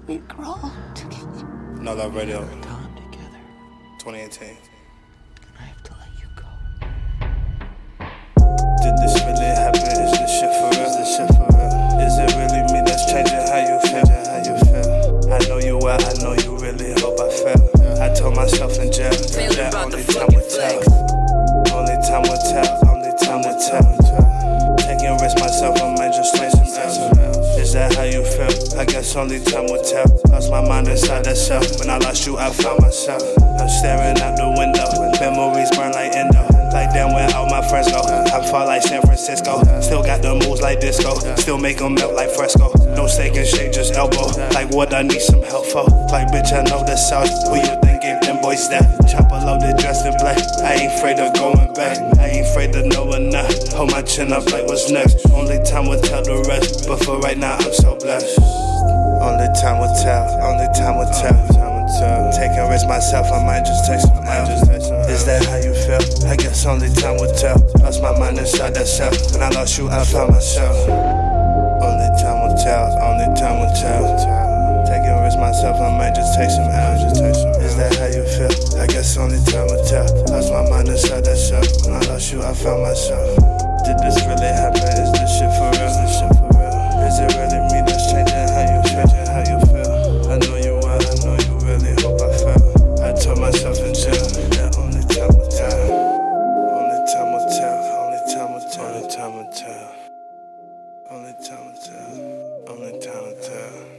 We grow together. No Love Radio, Time together. 2018. I have to let you go. Did this really happen? Is this shit for real? Is this shit for real? Is it really me that's changing how you feel? How you feel? I know you well, I know you really hope I fail. I told myself in jail that only time will tell. Only time will tell, only time will tell. Taking risks myself, I might just play some else. Is that how you feel? I guess only time will tell. Lost my mind inside that cell. When I lost you, I found myself. I'm staring out the window. Memories burn like endo. Like damn, where all my friends go. I'm far like San Francisco. Still got the moves like disco. Still make them melt like fresco. No steak and shake, just elbow. Like what I need some help for. Like bitch, I know the sauce. Who you think gave them boys that? Chopper loaded, dressed in black. I ain't afraid of going back. I ain't afraid to know enough. Hold my chin up like what's next. Only time will tell the rest. But for right now, I'm so blessed. Only time will tell. Only time will tell. Taking risks myself, I might just take some L. Is that how you feel? I guess only time will tell. Lost my mind inside that cell. When I lost you, I found myself. Only time will tell. Only time will tell. Taking risks myself, I might just take some L. Is that how you feel? I guess only time will tell. Lost my mind inside that cell. When I lost you, I found myself. Did this really happen? Is this shit for real? Is it really me that's changing how you feel? I know you well, I know you really hope I fail. I told myself in jail that only time will tell. Only time will tell. Only time will tell. Only time will tell. Only time will tell. Only time will tell.